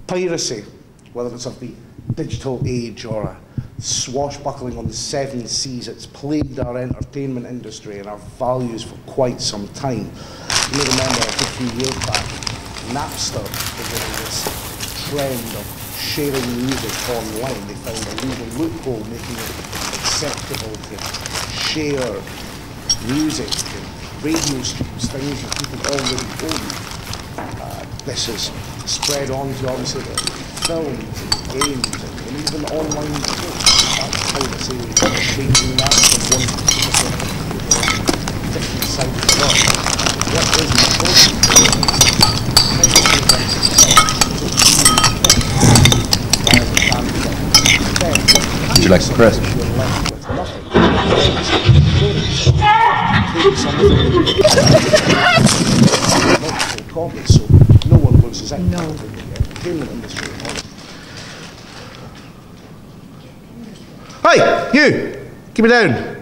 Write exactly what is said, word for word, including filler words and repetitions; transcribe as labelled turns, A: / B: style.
A: Piracy, whether it's of the digital age or a swashbuckling on the seven seas, it's plagued our entertainment industry and our values for quite some time. You may remember a few years back, Napster began this trend of sharing music online. They found a legal loophole making it acceptable to share music and radio streams, things that people already own. Uh, this has spread on to obviously the films and games and, and even online shows. That's piracy changing that from one different side of the world. What is important
B: Would you like some crisp?
A: So no one loses out.
C: No.
A: Entertainment industry. Hey, you! Keep it down.